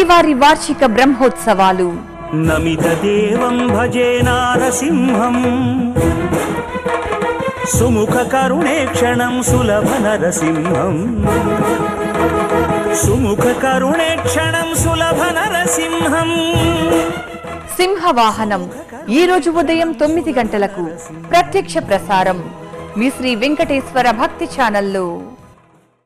శ్రీవారి వార్షిక బ్రహ్మోత్సవాలు. నమిత దేవం భజే నారసింహం సుముఖ కరుణేక్షణం సులభ నరసింహం సుముఖ కరుణేక్షణం సులభ నరసింహం. సింహ వాహనం ఈ రోజు ఉదయం 9 గంటలకు ప్రత్యక్ష ప్రసారం మీ శ్రీ వెంకటేశ్వర భక్తి ఛానల్లో.